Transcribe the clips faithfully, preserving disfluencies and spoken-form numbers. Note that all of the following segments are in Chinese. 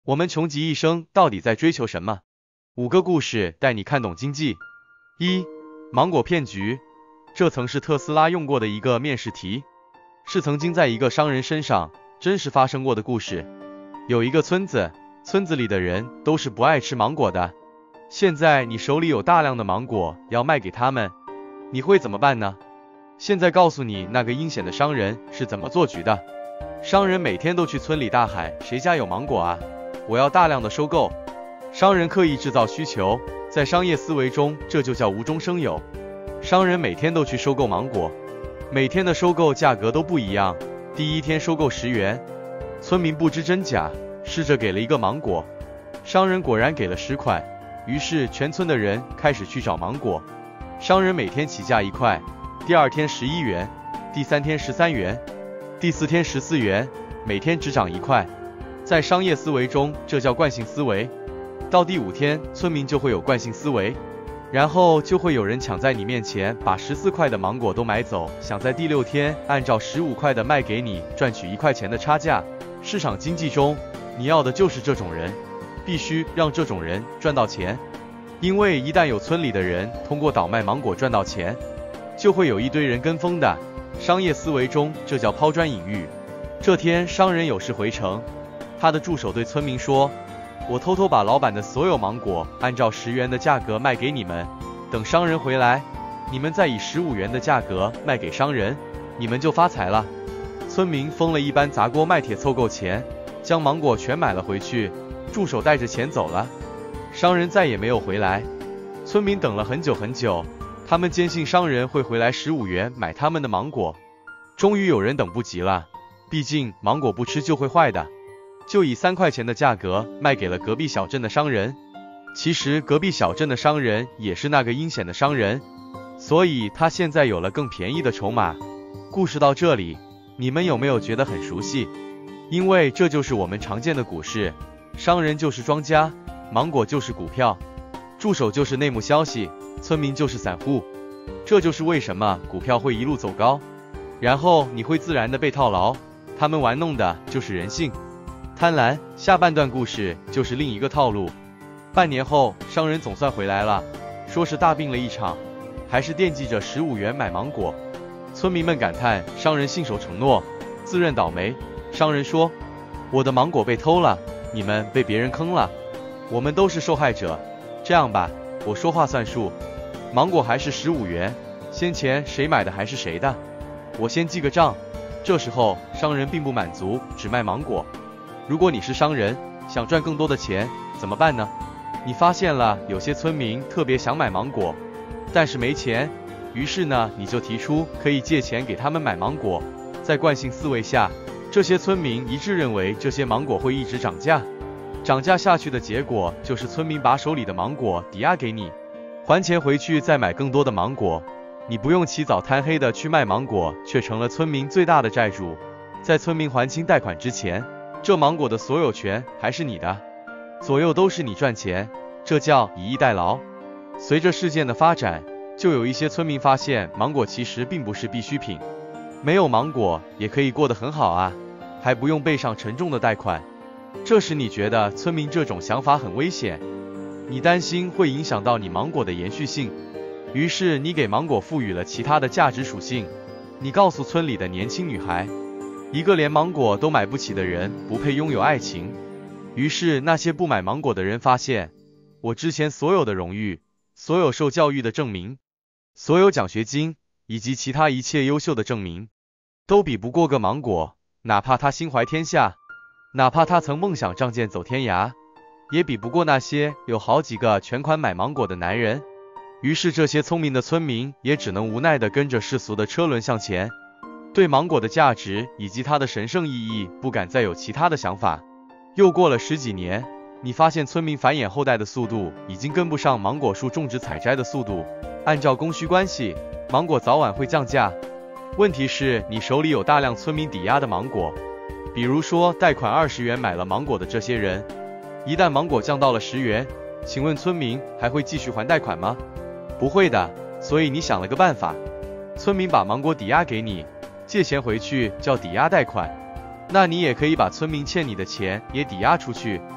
我们穷极一生到底在追求什么？五个故事带你看懂经济。一、芒果骗局。这曾是特斯拉用过的一个面试题，是曾经在一个商人身上真实发生过的故事。有一个村子，村子里的人都是不爱吃芒果的。现在你手里有大量的芒果要卖给他们，你会怎么办呢？现在告诉你那个阴险的商人是怎么做局的。商人每天都去村里大喊，谁家有芒果啊？我要大量的收购。商人刻意制造需求，在商业思维中这就叫无中生有。商人每天都去收购芒果，每天的收购价格都不一样。第一天收购十元，村民不知真假，试着给了一个芒果，商人果然给了十块，于是全村的人开始去找芒果。商人每天起价一块，第二天十一元，第三天十三元，第四天十四元，每天只涨一块。在商业思维中，这叫惯性思维。到第五天，村民就会有惯性思维，然后就会有人抢在你面前把十四块的芒果都买走，想在第六天按照十五块的卖给你，赚取一块钱的差价。市场经济中，你要的就是这种人，必须让这种人赚到钱。因为一旦有村里的人通过倒卖芒果赚到钱，就会有一堆人跟风的。商业思维中，这叫抛砖引玉。这天，商人有事回城，他的助手对村民说，我偷偷把老板的所有芒果按照十元的价格卖给你们，等商人回来，你们再以十五元的价格卖给商人，你们就发财了。村民疯了一般砸锅卖铁凑够钱，将芒果全买了回去，助手带着钱走了，商人再也没有回来。村民等了很久很久，他们坚信商人会回来十五元买他们的芒果。终于有人等不及了，毕竟芒果不吃就会坏的，就以三块钱的价格卖给了隔壁小镇的商人。其实隔壁小镇的商人也是那个阴险的商人，所以他现在有了更便宜的筹码。故事到这里，你们有没有觉得很熟悉？因为这就是我们常见的股市，商人就是庄家，芒果就是股票，助手就是内幕消息，村民就是散户。这就是为什么股票会一路走高，然后你会自然的被套牢。他们玩弄的就是人性。贪婪。下半段故事就是另一个套路。半年后，商人总算回来了，说是大病了一场，还是惦记着十五元买芒果。村民们感叹商人信守承诺，自认倒霉。商人说，我的芒果被偷了，你们被别人坑了，我们都是受害者。这样吧，我说话算数，芒果还是十五元，先前谁买的还是谁的，我先记个账。这时候商人并不满足只卖芒果，如果你是商人，想赚更多的钱怎么办呢？你发现了有些村民特别想买芒果，但是没钱，于是呢你就提出可以借钱给他们买芒果。在惯性思维下，这些村民一致认为这些芒果会一直涨价，涨价下去的结果就是村民把手里的芒果抵押给你，还钱回去再买更多的芒果。你不用起早贪黑的去卖芒果，却成了村民最大的债主。在村民还清贷款之前，这芒果的所有权还是你的，左右都是你赚钱，这叫以逸待劳。随着事件的发展，就有一些村民发现芒果其实并不是必需品，没有芒果也可以过得很好啊，还不用背上沉重的贷款。这时你觉得村民这种想法很危险，你担心会影响到你芒果的延续性，于是你给芒果赋予了其他的价值属性。你告诉村里的年轻女孩，一个连芒果都买不起的人不配拥有爱情。于是那些不买芒果的人发现，我之前所有的荣誉，所有受教育的证明，所有奖学金以及其他一切优秀的证明，都比不过个芒果。哪怕他心怀天下，哪怕他曾梦想仗剑走天涯，也比不过那些有好几个全款买芒果的男人。于是这些聪明的村民也只能无奈地跟着世俗的车轮向前，对芒果的价值以及它的神圣意义不敢再有其他的想法。又过了十几年，你发现村民繁衍后代的速度已经跟不上芒果树种植采摘的速度，按照供需关系，芒果早晚会降价。问题是你手里有大量村民抵押的芒果，比如说贷款二十元买了芒果的这些人，一旦芒果降到了十元，请问村民还会继续还贷款吗？不会的。所以你想了个办法，村民把芒果抵押给你，借钱回去叫抵押贷款，那你也可以把村民欠你的钱也抵押出去，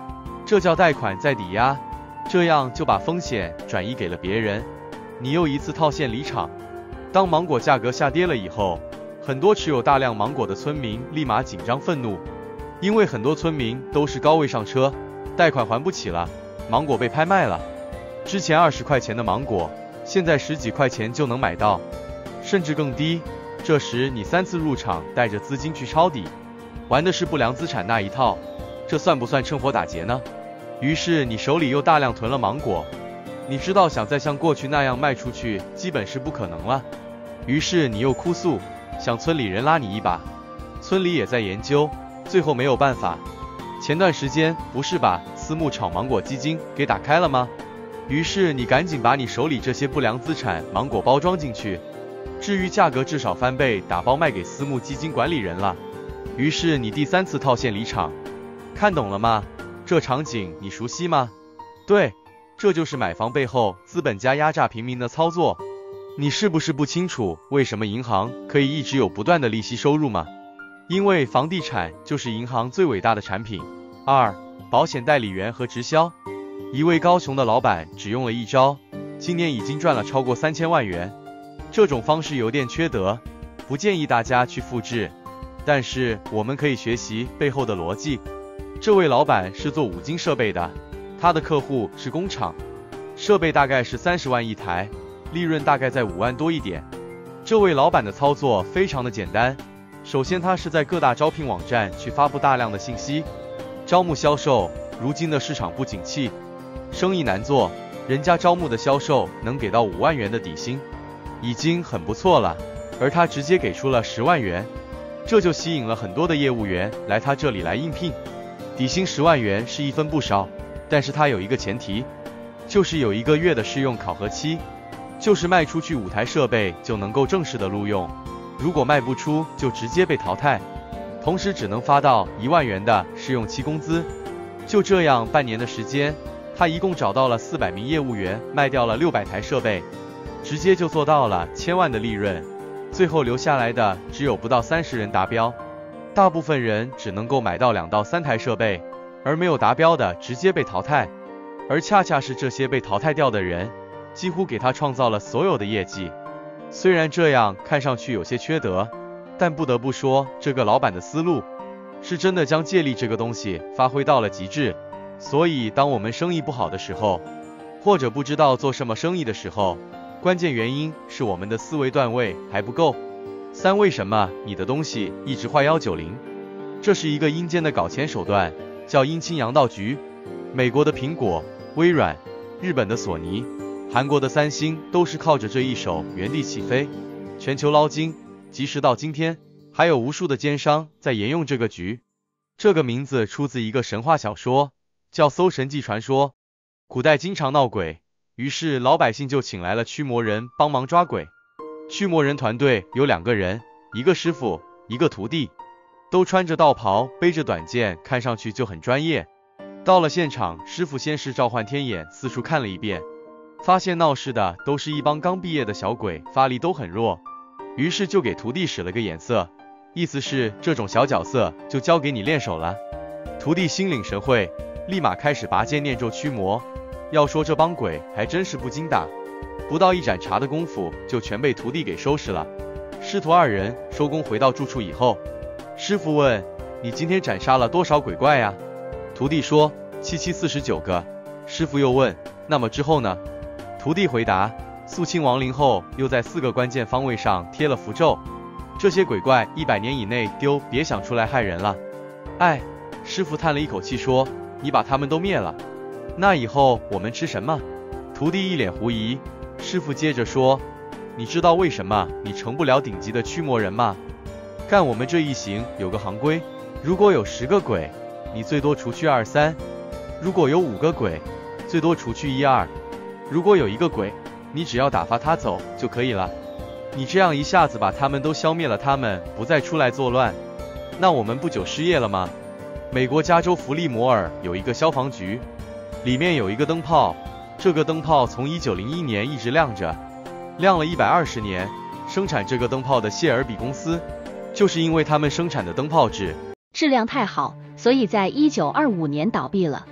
这叫贷款再抵押，这样就把风险转移给了别人，你又一次套现离场。当芒果价格下跌了以后，很多持有大量芒果的村民立马紧张愤怒，因为很多村民都是高位上车，贷款还不起了，芒果被拍卖了。之前二十块钱的芒果，现在十几块钱就能买到，甚至更低。这时你三次入场，带着资金去抄底，玩的是不良资产那一套，这算不算趁火打劫呢？于是你手里又大量囤了芒果，你知道想再像过去那样卖出去，基本是不可能了。于是你又哭诉，想村里人拉你一把，村里也在研究，最后没有办法。前段时间不是把私募炒芒果基金给打开了吗？于是你赶紧把你手里这些不良资产芒果包装进去，至于价格至少翻倍，打包卖给私募基金管理人了。于是你第三次套现离场，看懂了吗？这场景你熟悉吗？对，这就是买房背后资本家压榨平民的操作。你是不是不清楚为什么银行可以一直有不断的利息收入吗？因为房地产就是银行最伟大的产品。二、保险代理员和直销。一位高雄的老板只用了一招，今年已经赚了超过三千万元。这种方式有点缺德，不建议大家去复制，但是我们可以学习背后的逻辑。这位老板是做五金设备的，他的客户是工厂，设备大概是三十万一台，利润大概在五万多一点。这位老板的操作非常的简单，首先他是在各大招聘网站去发布大量的信息，招募销售。如今的市场不景气，生意难做，人家招募的销售能给到五万元的底薪，已经很不错了，而他直接给出了十万元，这就吸引了很多的业务员来他这里来应聘。底薪十万元是一分不少，但是他有一个前提，就是有一个月的试用考核期，就是卖出去五台设备就能够正式的录用，如果卖不出就直接被淘汰，同时只能发到一万元的试用期工资。就这样半年的时间，他一共找到了四百名业务员，卖掉了六百台设备，直接就做到了千万的利润。最后留下来的只有不到三十人达标，大部分人只能够买到两到三台设备，而没有达标的直接被淘汰。而恰恰是这些被淘汰掉的人，几乎给他创造了所有的业绩。虽然这样看上去有些缺德，但不得不说，这个老板的思路是真的将借力这个东西发挥到了极致。所以当我们生意不好的时候，或者不知道做什么生意的时候，关键原因是我们的思维段位还不够。三、为什么你的东西一直坏一九零？这是一个阴间的搞钱手段，叫阴亲阳道局。美国的苹果、微软、日本的索尼、韩国的三星都是靠着这一手原地起飞，全球捞金。即使到今天，还有无数的奸商在沿用这个局。这个名字出自一个神话小说，叫《搜神记传说》。古代经常闹鬼，于是老百姓就请来了驱魔人帮忙抓鬼。驱魔人团队有两个人，一个师傅，一个徒弟，都穿着道袍，背着短剑，看上去就很专业。到了现场，师傅先是召唤天眼四处看了一遍，发现闹事的都是一帮刚毕业的小鬼，发力都很弱，于是就给徒弟使了个眼色，意思是这种小角色就交给你练手了。徒弟心领神会，立马开始拔剑念咒驱魔。要说这帮鬼还真是不经打，不到一盏茶的功夫就全被徒弟给收拾了。师徒二人收工回到住处以后，师傅问：你今天斩杀了多少鬼怪呀？徒弟说：七七四十九个。师傅又问：那么之后呢？徒弟回答：肃清亡灵后，又在四个关键方位上贴了符咒，这些鬼怪一百年以内丢，别想出来害人了。哎，师傅叹了一口气说：你把他们都灭了，那以后我们吃什么？徒弟一脸狐疑。师傅接着说：你知道为什么你成不了顶级的驱魔人吗？干我们这一行有个行规，如果有十个鬼，你最多除去二三；如果有五个鬼，最多除去一二；如果有一个鬼，你只要打发他走就可以了。你这样一下子把他们都消灭了，他们不再出来作乱，那我们不就失业了吗？美国加州弗利摩尔有一个消防局，里面有一个灯泡，这个灯泡从一九零一年一直亮着，亮了一百二十年。生产这个灯泡的谢尔比公司，就是因为他们生产的灯泡质质量太好，所以在一九二五年倒闭了。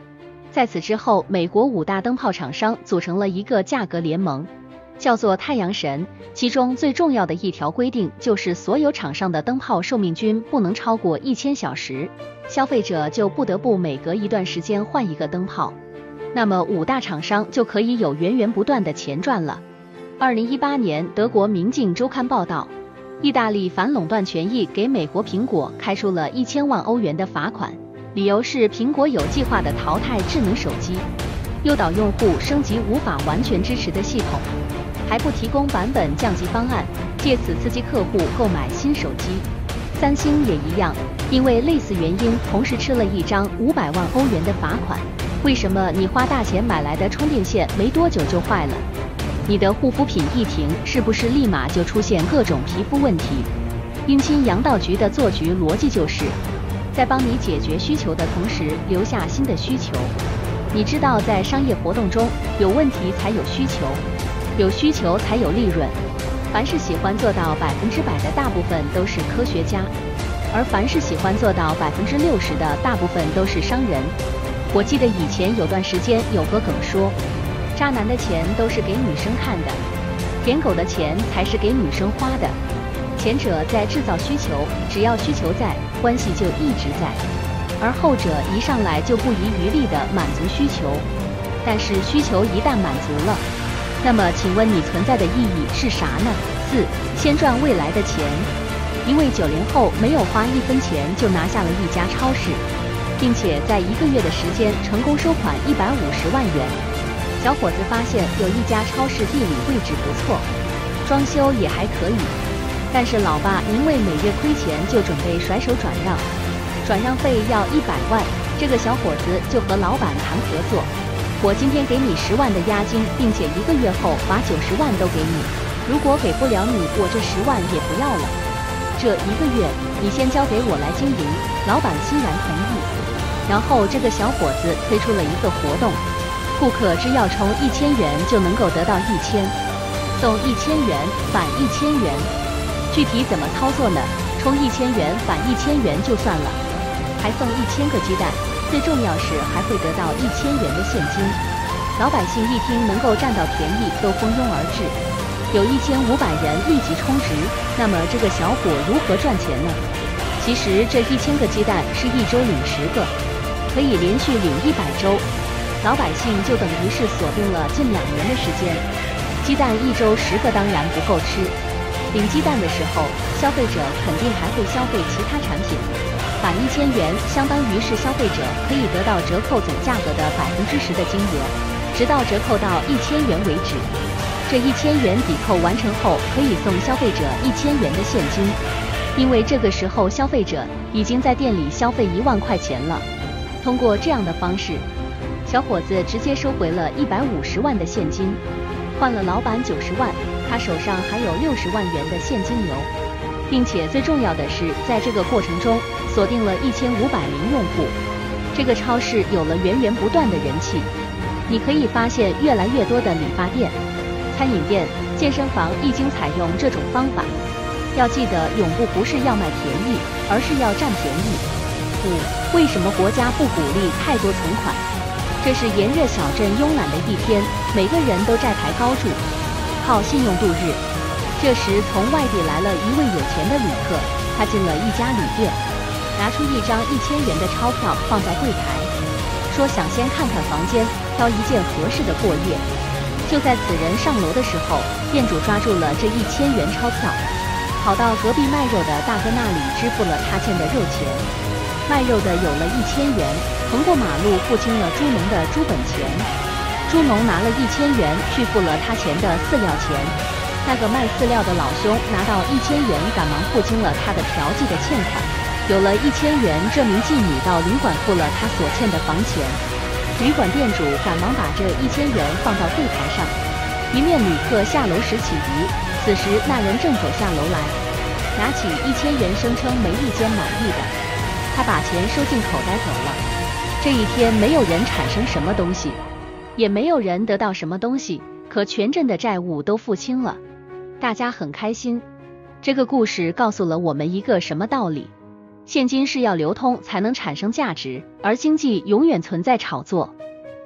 在此之后，美国五大灯泡厂商组成了一个价格联盟，叫做太阳神，其中最重要的一条规定就是所有厂商的灯泡寿命均不能超过一千小时，消费者就不得不每隔一段时间换一个灯泡，那么五大厂商就可以有源源不断的钱赚了。二零一八年，德国明镜周刊报道，意大利反垄断权益给美国苹果开出了一千万欧元的罚款，理由是苹果有计划的淘汰智能手机，诱导用户升级无法完全支持的系统，还不提供版本降级方案，借此刺激客户购买新手机。三星也一样，因为类似原因同时吃了一张五百万欧元的罚款。为什么你花大钱买来的充电线没多久就坏了？你的护肤品一停，是不是立马就出现各种皮肤问题？阴亲阳道局的做局逻辑就是在帮你解决需求的同时留下新的需求。你知道在商业活动中，有问题才有需求，有需求才有利润。凡是喜欢做到百分之百的大部分都是科学家，而凡是喜欢做到百分之六十的大部分都是商人。我记得以前有段时间有个梗说，渣男的钱都是给女生看的，舔狗的钱才是给女生花的。前者在制造需求，只要需求在，关系就一直在，而后者一上来就不遗余力地满足需求。但是需求一旦满足了，那么请问你存在的意义是啥呢？四，先赚未来的钱。一位九零后没有花一分钱就拿下了一家超市，并且在一个月的时间成功收款一百五十万元。小伙子发现有一家超市地理位置不错，装修也还可以，但是老爸因为每月亏钱就准备甩手转让，转让费要一百万，这个小伙子就和老板谈合作，我今天给你十万的押金，并且一个月后把九十万都给你，如果给不了你，我这十万也不要了。这一个月你先交给我来经营，老板欣然同意。然后这个小伙子推出了一个活动，顾客只要充一千元就能够得到一千，送一千元返一千元。具体怎么操作呢？充一千元返一千元就算了，还送一千个鸡蛋，最重要是还会得到一千元的现金。老百姓一听能够占到便宜，都蜂拥而至，有一千五百人立即充值。那么这个小伙如何赚钱呢？其实这一千个鸡蛋是一周领十个，可以连续领一百周，老百姓就等于是锁定了近两年的时间。鸡蛋一周十个当然不够吃，领鸡蛋的时候，消费者肯定还会消费其他产品。返一千元相当于是消费者可以得到折扣总价格的百分之十的金额，直到折扣到一千元为止。这一千元抵扣完成后，可以送消费者一千元的现金，因为这个时候消费者已经在店里消费一万块钱了。通过这样的方式，小伙子直接收回了一百五十万的现金，换了老板九十万，他手上还有六十万元的现金流，并且最重要的是，在这个过程中锁定了一千五百名用户，这个超市有了源源不断的人气。你可以发现越来越多的理发店、餐饮店、健身房已经采用这种方法。要记得，永不不是要卖便宜，而是要占便宜。五，为什么国家不鼓励太多存款？这是炎热小镇慵懒的一天，每个人都债台高筑，靠信用度日。这时从外地来了一位有钱的旅客，他进了一家旅店，拿出一张一千元的钞票放在柜台，说想先看看房间，挑一件合适的过夜。就在此人上楼的时候，店主抓住了这一千元钞票，跑到隔壁卖肉的大哥那里支付了他欠的肉钱。卖肉的有了一千元，横过马路付清了猪农的猪本钱。猪农拿了一千元去付了他钱的饲料钱。那个卖饲料的老兄拿到一千元，赶忙付清了他的嫖妓的欠款。有了一千元，这名妓女到旅馆付了他所欠的房钱。旅馆店主赶忙把这一千元放到柜台上，一面旅客下楼时起疑。此时那人正走下楼来，拿起一千元，声称没一间满意的，他把钱收进口袋走了。这一天没有人产生什么东西，也没有人得到什么东西，可全镇的债务都付清了，大家很开心。这个故事告诉了我们一个什么道理？现金是要流通才能产生价值，而经济永远存在炒作。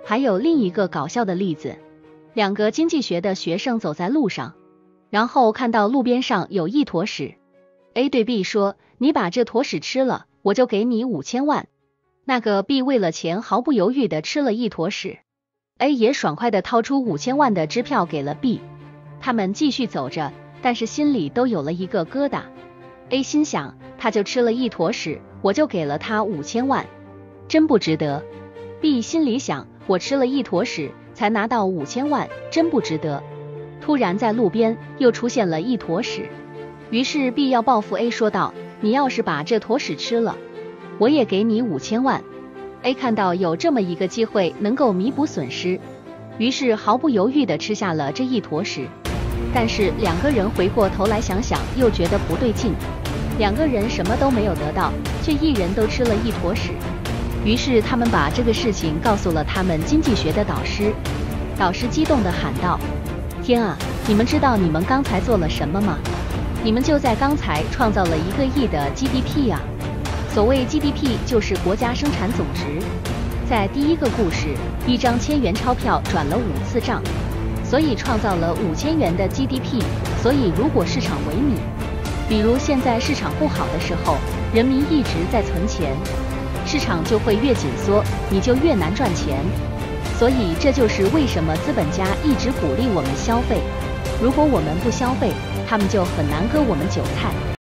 还有另一个搞笑的例子，两个经济学的学生走在路上，然后看到路边上有一坨屎。A 对 B 说，你把这坨屎吃了，我就给你五千万。那个 B 为了钱毫不犹豫的吃了一坨屎。A 也爽快的掏出五千万的支票给了 B。他们继续走着，但是心里都有了一个疙瘩。A 心想，他就吃了一坨屎，我就给了他五千万，真不值得。B 心里想，我吃了一坨屎才拿到五千万，真不值得。突然在路边又出现了一坨屎，于是 B 要报复 A 说道，你要是把这坨屎吃了，我也给你五千万。A 看到有这么一个机会能够弥补损失，于是毫不犹豫地吃下了这一坨屎。但是两个人回过头来想想，又觉得不对劲，两个人什么都没有得到，却一人都吃了一坨屎。于是他们把这个事情告诉了他们经济学的导师。导师激动地喊道，天啊，你们知道你们刚才做了什么吗？你们就在刚才创造了一个亿的 G D P 啊！所谓 G D P 就是国家生产总值。在第一个故事，一张千元钞票转了五次账，所以创造了五千元的 G D P。所以如果市场萎靡，比如现在市场不好的时候，人民一直在存钱，市场就会越紧缩，你就越难赚钱。所以这就是为什么资本家一直鼓励我们消费，如果我们不消费，他们就很难割我们韭菜。